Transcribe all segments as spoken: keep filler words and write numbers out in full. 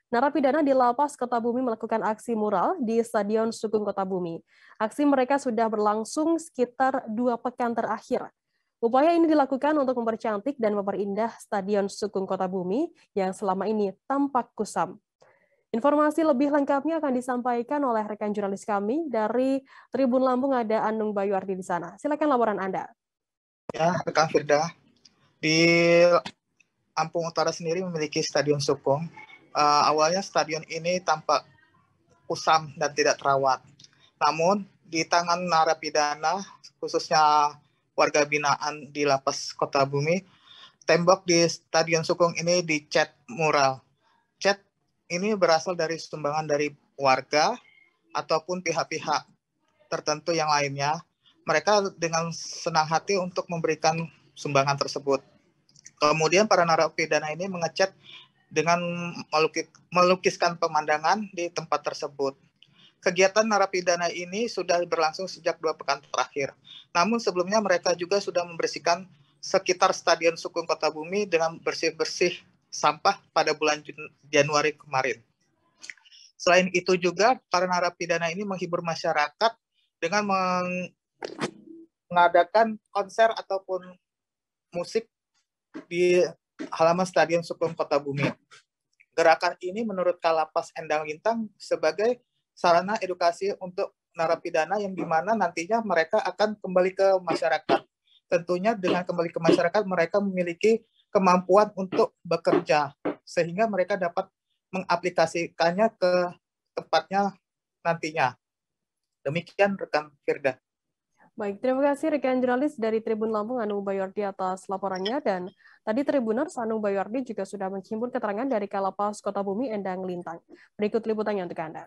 Narapidana di Lapas Kotabumi melakukan aksi mural di Stadion Sukun Kotabumi. Aksi mereka sudah berlangsung sekitar dua pekan terakhir. Upaya ini dilakukan untuk mempercantik dan memperindah Stadion Sukun Kotabumi yang selama ini tampak kusam. Informasi lebih lengkapnya akan disampaikan oleh rekan jurnalis kami dari Tribun Lampung, ada Anung Bayuardi di sana. Silakan laporan Anda. Ya, rekan Firda, di Lampung Utara sendiri memiliki Stadion Sukun. Uh, awalnya stadion ini tampak kusam dan tidak terawat. Namun di tangan narapidana, khususnya warga binaan di Lapas Kotabumi, tembok di Stadion Sukun ini dicat mural. Cat ini berasal dari sumbangan dari warga ataupun pihak-pihak tertentu yang lainnya. Mereka dengan senang hati untuk memberikan sumbangan tersebut. Kemudian para narapidana ini mengecat dengan melukis, melukiskan pemandangan di tempat tersebut. Kegiatan narapidana ini sudah berlangsung sejak dua pekan terakhir. Namun sebelumnya mereka juga sudah membersihkan sekitar Stadion Sukun Kotabumi dengan bersih-bersih sampah pada bulan Januari kemarin. Selain itu juga para narapidana ini menghibur masyarakat dengan mengadakan konser ataupun musik di halaman Stadion Sukun Kotabumi. Gerakan ini menurut Kalapas Endang Lintang sebagai sarana edukasi untuk narapidana yang dimana nantinya mereka akan kembali ke masyarakat. Tentunya dengan kembali ke masyarakat mereka memiliki kemampuan untuk bekerja sehingga mereka dapat mengaplikasikannya ke tempatnya nantinya. Demikian rekan Firda. Baik, terima kasih rekan jurnalis dari Tribun Lampung Anung Bayuardi atas laporannya, dan tadi Tribuners Anung Bayuardi juga sudah menghimpun keterangan dari Kalapas Kotabumi Endang Lintang. Berikut liputannya untuk Anda.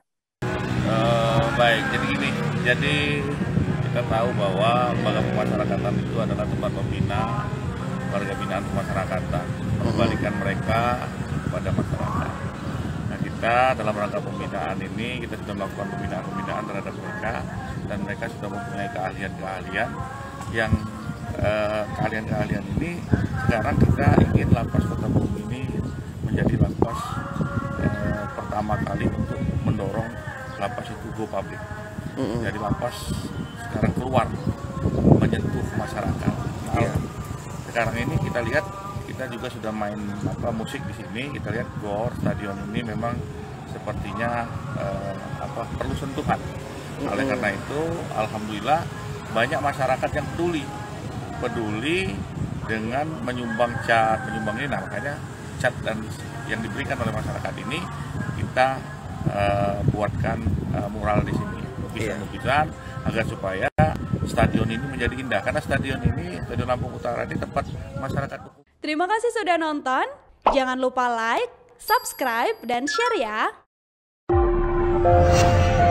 Uh, baik, jadi gini, jadi kita tahu bahwa lembaga pemasyarakatan itu adalah tempat pembina warga binaan pemasyarakatan, mengembalikan mereka kepada masyarakat. Nah, kita dalam rangka pembinaan ini kita sudah melakukan pembinaan-pembinaan terhadap mereka, dan mereka sudah mempunyai keahlian-keahlian yang eh, keahlian-keahlian ini sekarang kita ingin Lapas Kotabumi ini menjadi lapas eh, pertama kali untuk mendorong lapas itu go public. Mm-hmm. Jadi lapas sekarang keluar menyentuh masyarakat. Nah, yeah. Sekarang ini kita lihat kita juga sudah main apa musik di sini. Kita lihat gor stadion ini memang sepertinya eh, apa perlu sentuhan. Oleh karena itu, alhamdulillah banyak masyarakat yang peduli, peduli dengan menyumbang cat, menyumbang ini. Nah, makanya cat dan yang diberikan oleh masyarakat ini kita uh, buatkan uh, mural di sini, lukisan-lukisan agar supaya stadion ini menjadi indah. Karena stadion ini, Stadion Lampung Utara ini tempat masyarakat. Terima kasih sudah nonton. Jangan lupa like, subscribe, dan share ya.